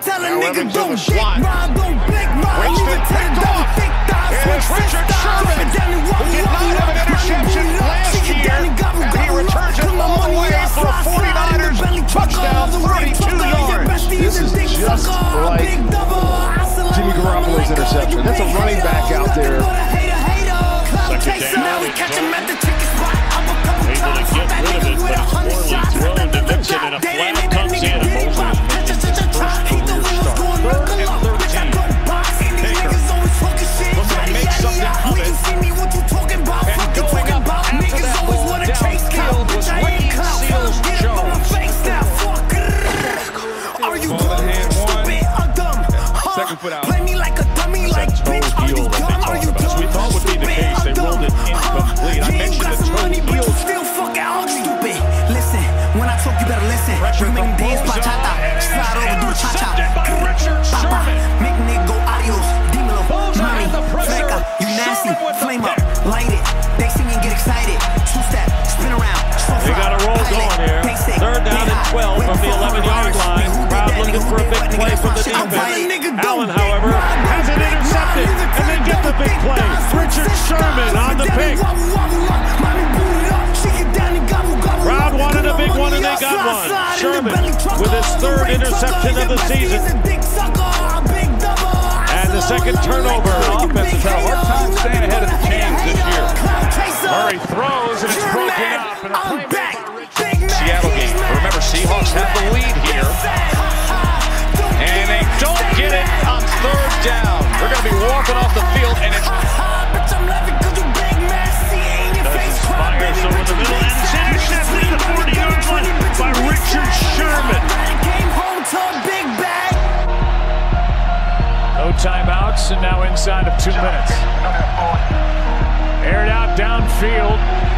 tell a nigga don't slot. don't blick, ride. Winston picked off. It was Richard Sherman, who did not have an interception last year, and he returns it all the way for a 49ers touchdown, 32 yards. This is just like Jimmy Garoppolo's interception. That's a running back out there. Second down, able to get rid of it, but it's poorly thrown to Nixon, and a flat comes in, and Moses making his first career start. 3rd and 13. Baker looking to make something of it, and going up after that ball downfield was Ricky Seals-Jones. Are you dumb, stupid, or dumb? Second foot out. Play me like a dummy, like bitch. Are you dumb? Are you dumb? We thought would be the case. They rolled it incomplete. I mentioned the toe heel. Still fucking all stupid. Listen, when I talk, you better listen. Pressure We make from dance bachata, slide over, do a cha-cha. Richard Sherman. Make nigga go adios, dímelo, Boza mami, and the pressure. freca, you nasty, Sherman with the flame up, pick. light it. They sing and get excited. Two-step, spin around, so They got a roll going here. 3rd down and 12 from the 11-yard line. Crowd looking for a big play from the defense. Allen, however, has it intercepted, and they get the big play. Richard Sherman on the pick. Crowd wanted a big one, and they got one. Sherman with his 3rd interception of the season. And the second turnover. Offense had a hard time staying ahead of the chains this year. Murray throws, and it's broken up. And a playmaker. Seattle game. Remember, Seahawks have the lead here. And they don't get it on 3rd down. They're going to be walking off the field, and it's Fires over the middle, and it's intercepted at the 40-yard line by Richard Sherman. No timeouts, and now inside of 2 minutes. Aired out downfield.